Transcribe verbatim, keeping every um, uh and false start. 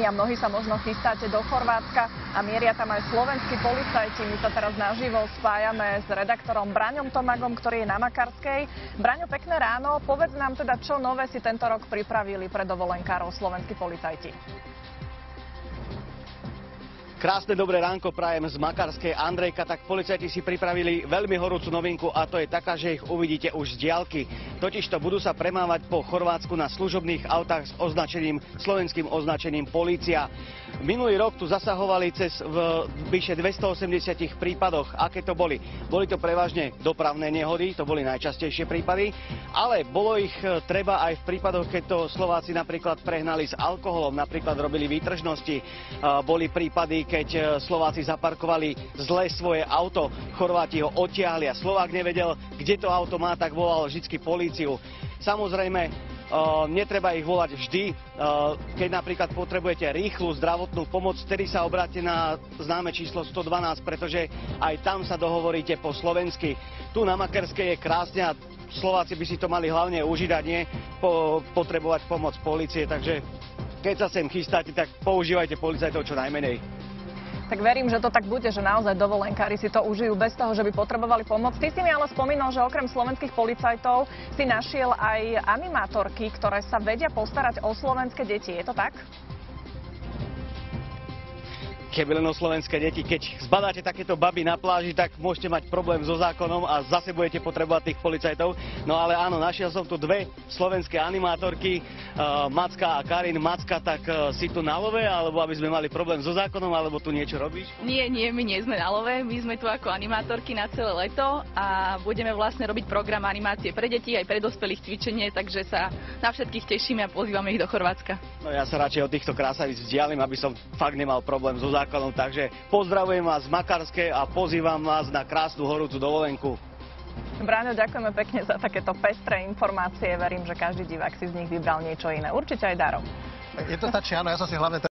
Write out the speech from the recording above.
a mnohí sa možno chystáte do Chorvátska a mieria tam aj slovenskí policajti. My sa teraz naživo spájame s redaktorom Braňom Tomagom, ktorý je na Makarskej. Braňo, pekné ráno. Povedz nám teda, čo nové si tento rok pripravili pre dovolenkárov slovenskí policajti. Krásne dobré ránko prajem z Makarskej. Andrejka, tak policajti si pripravili veľmi horúcu novinku a to je taká, že ich uvidíte už z diaľky. Totižto budú sa premávať po Chorvátsku na služobných autách s označením, slovenským označením polícia. Minulý rok tu zasahovali cez v vyše dvestoosemdesiat prípadoch. Aké to boli? Boli to prevažne dopravné nehody, to boli najčastejšie prípady, ale bolo ich treba aj v prípadoch, keď to Slováci napríklad prehnali s alkoholom, napríklad robili výtržnosti, boli prípady, keď Slováci zaparkovali zle svoje auto, Chorváti ho odtiahli a Slovák nevedel, kde to auto má, tak volal vždycky políciu. Samozrejme, netreba ich volať vždy. Keď napríklad potrebujete rýchlu zdravotnú pomoc, vtedy sa obráte na známe číslo sto dvanásť, pretože aj tam sa dohovoríte po slovensky. Tu na Makarskej je krásne a Slováci by si to mali hlavne užiť a nie po, potrebovať pomoc polície. Takže keď sa sem chystáte, tak používajte policajtov čo najmenej. Tak verím, že to tak bude, že naozaj dovolenkári si to užijú bez toho, že by potrebovali pomoc. Ty si mi ale spomínal, že okrem slovenských policajtov si našiel aj animátorky, ktoré sa vedia postarať o slovenské deti. Je to tak? Keby len o slovenské deti. Keď zbadáte takéto baby na pláži, tak môžete mať problém so zákonom a zase budete potrebovať tých policajtov. No ale áno, našiel som tu dve slovenské animátorky, uh, Macka a Karin. Macka, tak uh, si tu na love, alebo aby sme mali problém so zákonom, alebo tu niečo robíš? Nie, nie, my nie sme na love. My sme tu ako animátorky na celé leto a budeme vlastne robiť program animácie pre deti aj pre dospelých cvičenie, takže sa na všetkých tešíme a pozývame ich do Chorvátska. No ja sa radšej od týchto krásavíc vzdialim, aby som fakt nemal problém so zákonom. Takže pozdravujem vás z Makarskej a pozývam vás na krásnu horúcu dovolenku. Braňo, ďakujeme pekne za takéto pestré informácie. Verím, že každý divák si z nich vybral niečo iné. Určite aj darov. Je to stačí, áno, ja som si hlavne